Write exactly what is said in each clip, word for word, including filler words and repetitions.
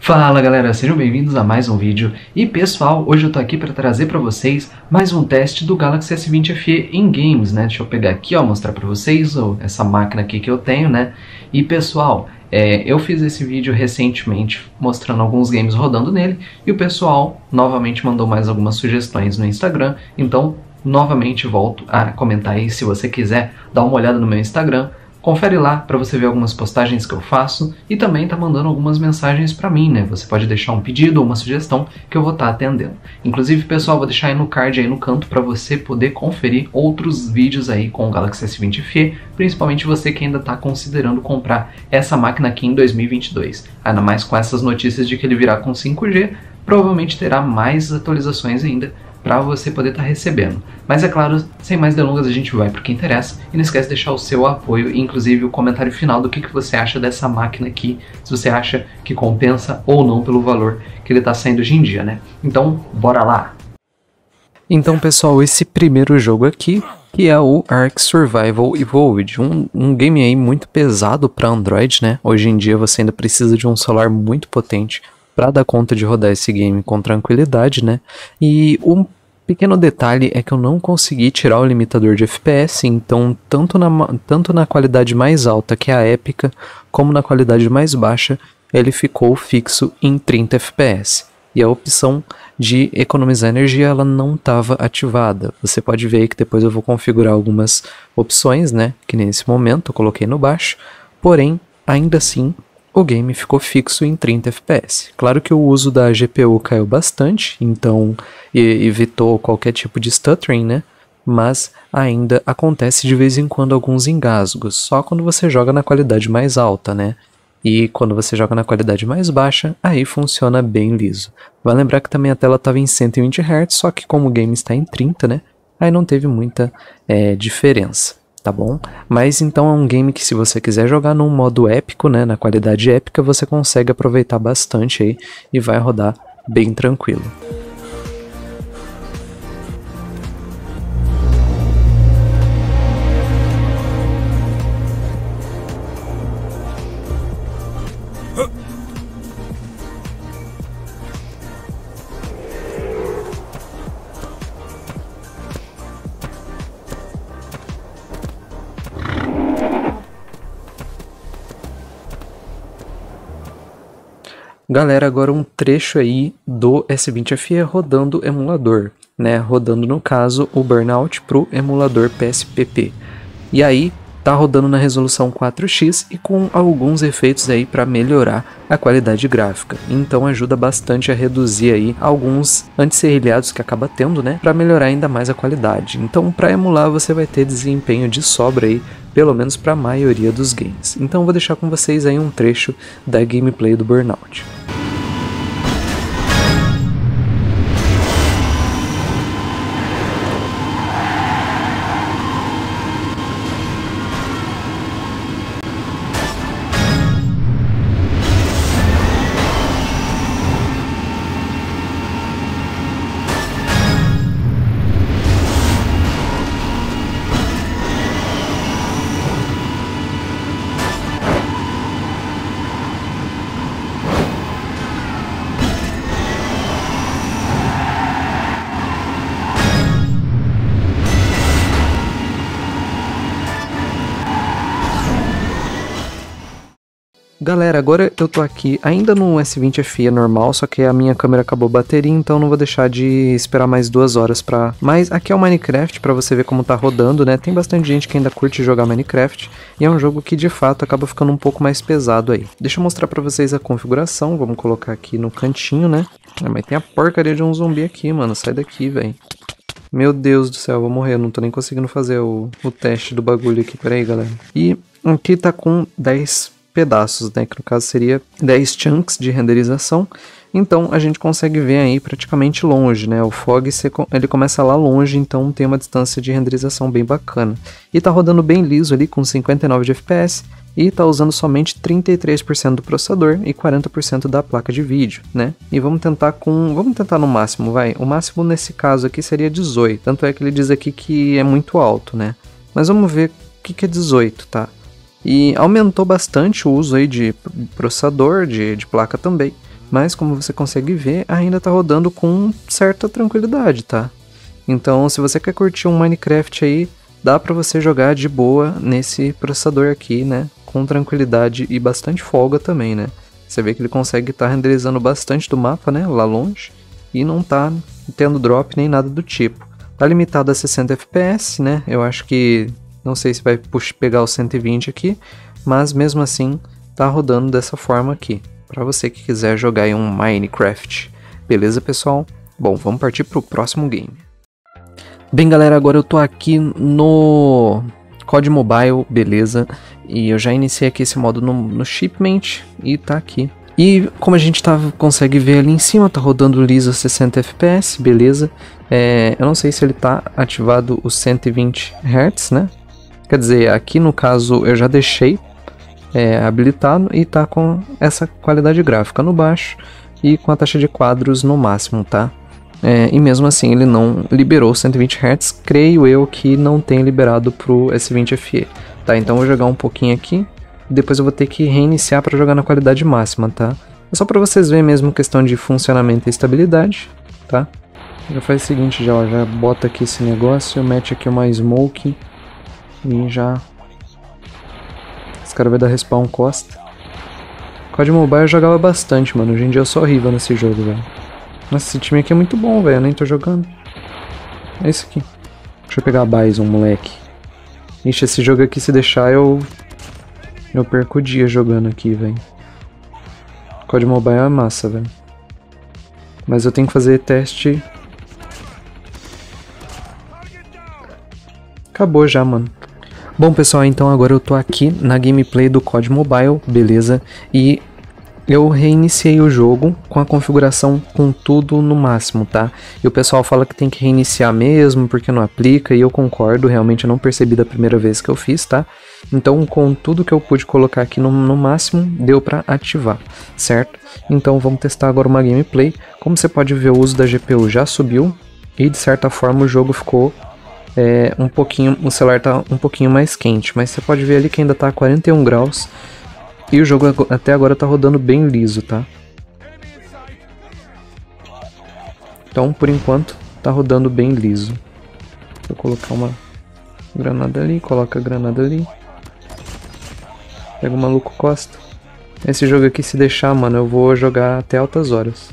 Fala galera, sejam bem-vindos a mais um vídeo. E pessoal, hoje eu tô aqui para trazer para vocês mais um teste do Galaxy S vinte F E em games, né? Deixa eu pegar aqui, ó, mostrar para vocês ó, essa máquina aqui que eu tenho, né? E pessoal, é, eu fiz esse vídeo recentemente mostrando alguns games rodando nele e o pessoal novamente mandou mais algumas sugestões no Instagram, então novamente volto a comentar aí. Se você quiser dar uma olhada no meu Instagram, confere lá para você ver algumas postagens que eu faço e também tá mandando algumas mensagens para mim, né? Você pode deixar um pedido ou uma sugestão que eu vou estar atendendo. Inclusive, pessoal, vou deixar aí no card aí no canto para você poder conferir outros vídeos aí com o Galaxy S vinte F E, principalmente você que ainda está considerando comprar essa máquina aqui em dois mil e vinte e dois. Ainda mais com essas notícias de que ele virá com cinco G, provavelmente terá mais atualizações ainda para você poder estar tá recebendo. Mas é claro, sem mais delongas, a gente vai para o que interessa. E não esquece de deixar o seu apoio e inclusive o comentário final do que, que você acha dessa máquina aqui, se você acha que compensa ou não pelo valor que ele está saindo hoje em dia, né? Então, bora lá! Então pessoal, esse primeiro jogo aqui, que é o Ark Survival Evolved, um, um game aí muito pesado para Android, né? Hoje em dia você ainda precisa de um celular muito potente para dar conta de rodar esse game com tranquilidade, né? E um pequeno detalhe é que eu não consegui tirar o limitador de F P S, então tanto na, tanto na qualidade mais alta, que é a épica, como na qualidade mais baixa, ele ficou fixo em trinta F P S. E a opção de economizar energia, ela não estava ativada. Você pode ver aí que depois eu vou configurar algumas opções, né? Que nesse momento eu coloquei no baixo, porém, ainda assim, o game ficou fixo em trinta F P S. Claro que o uso da G P U caiu bastante, então evitou qualquer tipo de stuttering, né? Mas ainda acontece de vez em quando alguns engasgos, só quando você joga na qualidade mais alta, né? E quando você joga na qualidade mais baixa, aí funciona bem liso. Vai lembrar que também a tela estava em cento e vinte hertz, só que como o game está em trinta, né? Aí não teve muita é, diferença. Tá bom? Mas então é um game que, se você quiser jogar num modo épico, né, na qualidade épica, você consegue aproveitar bastante aí e vai rodar bem tranquilo. Galera, agora um trecho aí do S vinte F E rodando emulador, né? Rodando, no caso, o Burnout pro emulador P S P P. E aí, tá rodando na resolução quatro X e com alguns efeitos aí para melhorar a qualidade gráfica. Então ajuda bastante a reduzir aí alguns anti-serrilhados que acaba tendo, né? Para melhorar ainda mais a qualidade. Então, para emular, você vai ter desempenho de sobra aí, pelo menos para a maioria dos games. Então vou deixar com vocês aí um trecho da gameplay do Burnout. Galera, agora eu tô aqui ainda no S vinte F E normal, só que a minha câmera acabou a bateria, então não vou deixar de esperar mais duas horas pra... Mas aqui é o Minecraft, pra você ver como tá rodando, né? Tem bastante gente que ainda curte jogar Minecraft, e é um jogo que de fato acaba ficando um pouco mais pesado aí. Deixa eu mostrar pra vocês a configuração, vamos colocar aqui no cantinho, né? Ah, mas tem a porcaria de um zumbi aqui, mano, sai daqui, velho. Meu Deus do céu, eu vou morrer, eu não tô nem conseguindo fazer o, o teste do bagulho aqui, peraí, galera. E aqui tá com dez pedaços, né, que no caso seria dez chunks de renderização. Então a gente consegue ver aí praticamente longe, né? O fog ele começa lá longe, então tem uma distância de renderização bem bacana. E tá rodando bem liso ali com cinquenta e nove de F P S e tá usando somente trinta e três por cento do processador e quarenta por cento da placa de vídeo, né? E vamos tentar com, vamos tentar no máximo, vai. O máximo nesse caso aqui seria dezoito, tanto é que ele diz aqui que é muito alto, né? Mas vamos ver o que que é dezoito, tá? E aumentou bastante o uso aí de processador, de, de placa também. mas como você consegue ver, ainda tá rodando com certa tranquilidade, tá? Então, se você quer curtir um Minecraft aí, dá pra você jogar de boa nesse processador aqui, né? Com tranquilidade e bastante folga também, né? Você vê que ele consegue estar tá renderizando bastante do mapa, né? Lá longe. E não tá tendo drop nem nada do tipo. Tá limitado a sessenta F P S, né? Eu acho que... Não sei se vai puxa, pegar os cento e vinte aqui. Mas mesmo assim, tá rodando dessa forma aqui. Pra você que quiser jogar em um Minecraft. Beleza, pessoal? Bom, vamos partir pro próximo game. Bem, galera, agora eu tô aqui no C O D Mobile, beleza? E eu já iniciei aqui esse modo no, no Shipment e tá aqui. E como a gente tá, consegue ver ali em cima, tá rodando liso sessenta F P S, beleza? É, eu não sei se ele tá ativado os cento e vinte hertz, né? Quer dizer, aqui no caso eu já deixei é, habilitado e tá com essa qualidade gráfica no baixo e com a taxa de quadros no máximo, tá? É, e mesmo assim ele não liberou cento e vinte hertz, creio eu que não tem liberado pro S vinte F E. Tá, então eu vou jogar um pouquinho aqui, e depois eu vou ter que reiniciar para jogar na qualidade máxima, tá? É só para vocês verem mesmo questão de funcionamento e estabilidade, tá? Já faz o seguinte, já, ó, já bota aqui esse negócio, mete aqui uma smoke e já... Esse cara vai dar respawn costa. C O D Mobile eu jogava bastante, mano, hoje em dia eu sou horrível nesse jogo, velho. Nossa, esse time aqui é muito bom, velho. Eu nem tô jogando. É isso aqui. Deixa eu pegar a Bison, moleque. Ixi, esse jogo aqui, se deixar, eu... Eu perco o dia jogando aqui, velho. C O D Mobile é massa, velho. Mas eu tenho que fazer teste... Acabou já, mano. Bom, pessoal, então agora eu tô aqui na gameplay do C O D Mobile, beleza? E... eu reiniciei o jogo com a configuração com tudo no máximo, tá? E o pessoal fala que tem que reiniciar mesmo, porque não aplica, e eu concordo, realmente eu não percebi da primeira vez que eu fiz, tá? Então, com tudo que eu pude colocar aqui no, no máximo, deu pra ativar, certo? Então, vamos testar agora uma gameplay. Como você pode ver, o uso da G P U já subiu, e de certa forma o jogo ficou é, um pouquinho... o celular tá um pouquinho mais quente, mas você pode ver ali que ainda tá a quarenta e um graus, e o jogo até agora tá rodando bem liso, tá? Então, por enquanto, tá rodando bem liso. Vou colocar uma granada ali, coloca a granada ali. Pega o maluco costa. Esse jogo aqui, se deixar, mano, eu vou jogar até altas horas.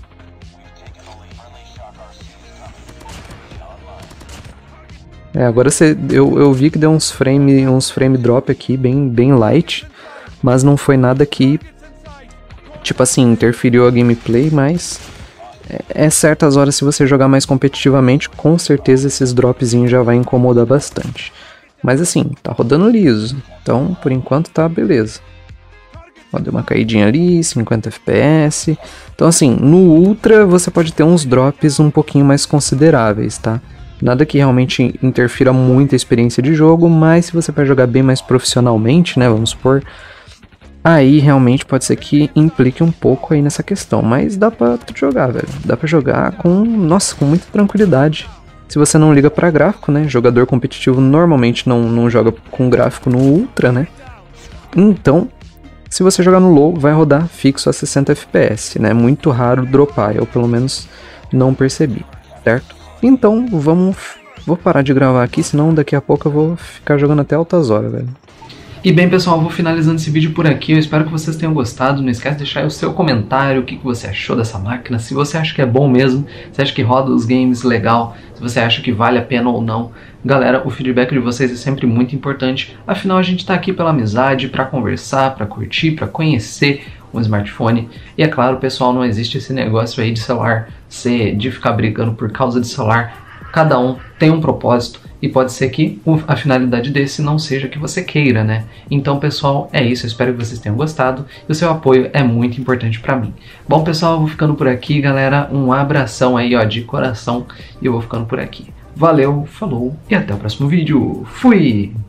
É, agora você, eu, eu vi que deu uns frame, uns frame drop aqui, bem, bem light. Mas não foi nada que, tipo assim, interferiu a gameplay, mas é, é certas horas, se você jogar mais competitivamente, com certeza esses dropzinhos já vai incomodar bastante. Mas assim, tá rodando liso, então por enquanto tá beleza. Ó, deu uma caidinha ali, cinquenta F P S. Então assim, no Ultra você pode ter uns drops um pouquinho mais consideráveis, tá? Nada que realmente interfira muito a experiência de jogo, mas se você vai jogar bem mais profissionalmente, né, vamos supor... Aí realmente pode ser que implique um pouco aí nessa questão, mas dá pra jogar, velho. Dá pra jogar com, nossa, com muita tranquilidade. Se você não liga pra gráfico, né? Jogador competitivo normalmente não, não joga com gráfico no Ultra, né? Então, se você jogar no Low, vai rodar fixo a sessenta F P S, né? Muito raro dropar, eu pelo menos não percebi, certo? Então, vamos... Vou parar de gravar aqui, senão daqui a pouco eu vou ficar jogando até altas horas, velho. E bem, pessoal, eu vou finalizando esse vídeo por aqui. Eu espero que vocês tenham gostado. Não esquece de deixar aí o seu comentário, o que, que você achou dessa máquina, se você acha que é bom mesmo, se acha que roda os games legal, se você acha que vale a pena ou não. Galera, o feedback de vocês é sempre muito importante. Afinal, a gente tá aqui pela amizade, pra conversar, pra curtir, pra conhecer um smartphone. E é claro, pessoal, não existe esse negócio aí de celular ser, de ficar brigando por causa de celular. Cada um tem um propósito e pode ser que a finalidade desse não seja que você queira, né? Então, pessoal, é isso. Eu espero que vocês tenham gostado e o seu apoio é muito importante pra mim. Bom, pessoal, eu vou ficando por aqui, galera. Um abração aí, ó, de coração, e eu vou ficando por aqui. Valeu, falou e até o próximo vídeo. Fui!